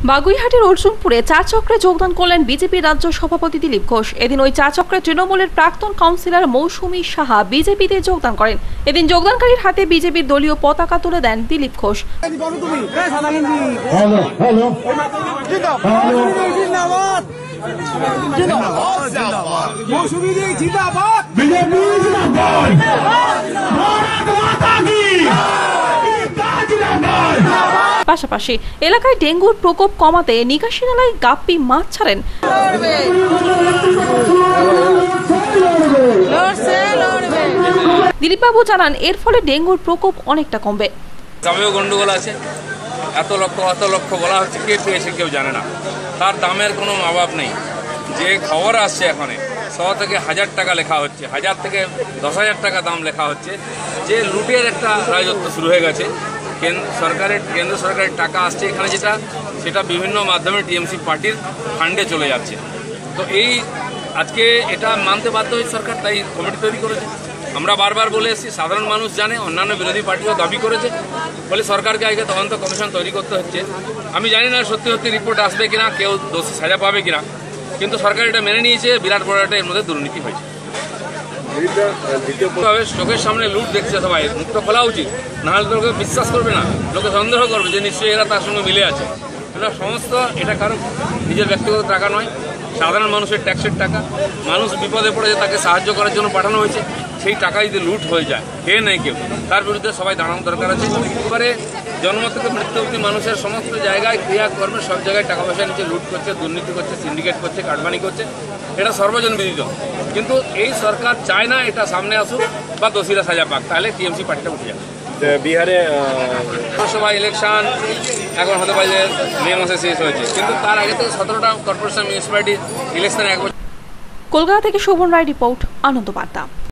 বাগুইহাটের অর্জুনপুরে চার চক্রে যোগদান করলেন বিজেপি রাজ্য সভাপতি দিলীপ ঘোষ। এদিন ওই চার চক্রে তৃণমূলের প্রাক্তন কাউন্সিলর মৌসুমী সাহা বিজেপিতে যোগদান করেন। এদিন যোগদানকারীর হাতে বিজেপির দলীয় পতাকা তুলে দেন দিলীপ ঘোষ। পাশাপাশি এলাকায় ডেঙ্গুর প্রকোপ কমাতে নিকাশি নালায় গাপ্পি মাছ ছাড়েন। দিলীপবাবু জানান, এর ফলে ডেঙ্গুর প্রকোপ অনেকটা কমবে। দামেও গন্ডগোল আছে, এত লক্ষ বলা হচ্ছে, কে পেয়েছে কেউ জানে না, তার দামের কোনো অভাব নেই। যে খবর আসছে এখন 100 থেকে 1000 টাকা লেখা হচ্ছে, 1000 থেকে 10,000 টাকা দাম লেখা হচ্ছে। যে লুটের একটা রাজত্ব শুরু হয়ে গেছে। কেন্দ্র সরকারের টাকা আসছে এখানে, সেটা বিভিন্ন মাধ্যমে টিএমসি পার্টির ফান্ডে চলে যাচ্ছে। তো আজকে এটা মানতে বাধ্য হয়েছে সরকার, তাই কমিটি তৈরি করেছে। আমরা বারবার বলে এসেছি, সাধারণ মানুষ জানে, অন্যান্য বিরোধী পার্টিও দাবি করেছে, ফলে সরকারকে আগে তদন্ত কমিশন তৈরি করতে হচ্ছে। আমি জানি না সত্যি রিপোর্ট আসবে কিনা, কেউ দোষী সাজা পাবে কিনা, কিন্তু সরকার এটা মেনে নিয়েছে। বিরাট বড় একটা এর মধ্যে দুর্নীতি হয়েছে। চোখের সামনে লুট দেখছে, সবাই মুক্ত খোলা উচিত, নাহলে তো লোকে বিশ্বাস করবে না, লোকে সন্দেহ করবে যে নিশ্চয়ই এরা তার সঙ্গে মিলে আছে। এটা কারো নিজের ব্যক্তিগত টাকা নয়, সাধারণ মানুষের ট্যাক্সের টাকা। মানুষ বিপদে পড়েছে, তাকে সাহায্য করার জন্য পাঠানো হয়েছে। সেই টাকা যদি লুট হয়ে যায়, খেয়ে নেয় কেউ, তার বিরুদ্ধে সবাই দাঁড়ানো দরকার আছে। এবারে জন্ম থেকে মৃত্যু অবধি মানুষের সমস্ত জায়গায় ক্রিয়াকর্মে সব জায়গায় টাকা পয়সা নিচে লুট করছে, দুর্নীতি করছে, সিন্ডিকেট করছে, কাটমানি করছে, এটা সর্বজন বিদিত। কিন্তু এই সরকার চায় না এটা সামনে আসুক বা দোষীরা সাজা পাক, তাহলে টিএমসি পার্টিটা উঠে যাবে। বিহারে লোকসভা ইলেকশন এখন হতে পারে যে মে মাসে শেষ হয়েছে, কিন্তু তার আগে থেকে 17টা কর্পোরেশন মিউনিসিপ্যালিটি ইলেকশন এক বছর। কলকাতা থেকে শোভন রায় রিপোর্ট, আনন্দ বার্তা।